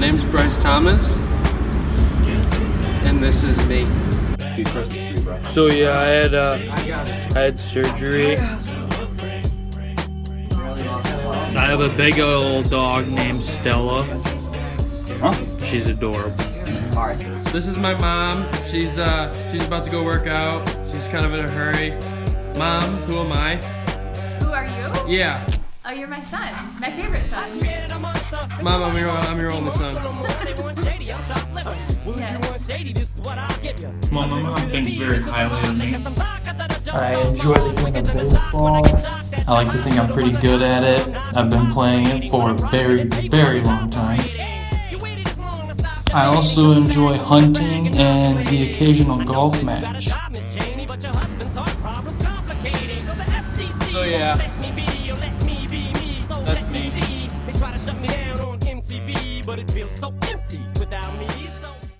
name's Bryce Thomas, and this is me. So yeah, I had surgery. I have a big old dog named Stella. Huh? She's adorable. This is my mom. She's about to go work out. She's kind of in a hurry. Mom, who am I? Who are you? Yeah. Oh, you're my son. My favorite son. Mom, I'm your only son. Yes. My mom thinks very highly of me. I enjoy the game of baseball. I like to think I'm pretty good at it. I've been playing it for a very, very long time. I also enjoy hunting and the occasional golf match. So yeah, that's me. They try to shut me down on MTV, but it feels so empty without me. So